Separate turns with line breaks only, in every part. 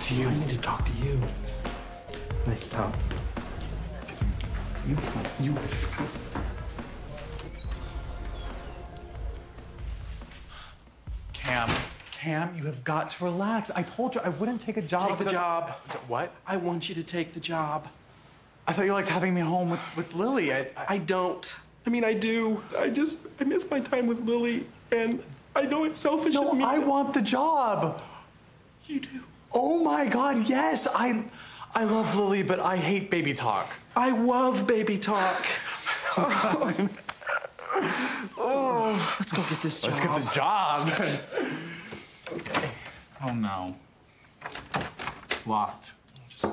to you.
I need to talk to you. Nice top. You.
Cam, you have got to relax. I told you I wouldn't take a job.
Take the job.
What?
I want you to take the job.
I thought you liked having me home with Lily.
I don't. I mean, I do. I miss my time with Lily, and I know it's selfish of me.
I want the job.
You do.
Oh my God, yes. I love Lily, but I hate baby talk.
I love baby talk. Oh, let's go get this job.
Let's get this job. Okay. Oh no. It's locked.
Hey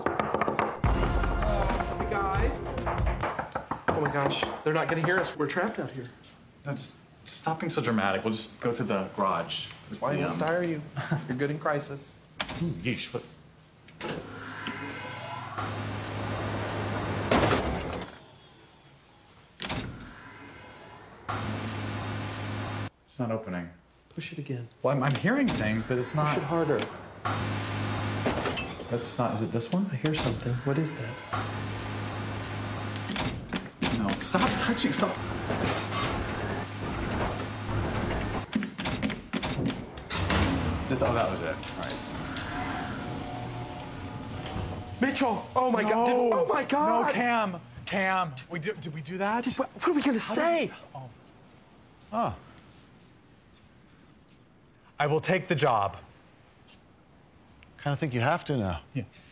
guys. Oh my gosh, they're not gonna hear us. We're trapped out here.
No, just stop being so dramatic. We'll just go to the garage.
That's why I won't hire you. You're good in crisis.
Yeesh, what? It's not opening.
Push it again.
Well, I'm hearing things, but it's not.
Push it harder.
That's not. Is it this one?
I hear something. What is that?
No. Stop touching something. Oh, that was it. All right.
Mitchell! Oh my God! Oh my God!
No, Cam. Did we do that?
What are we gonna say?
Oh. I will take the job.
Kind of think you have to now.
Yeah.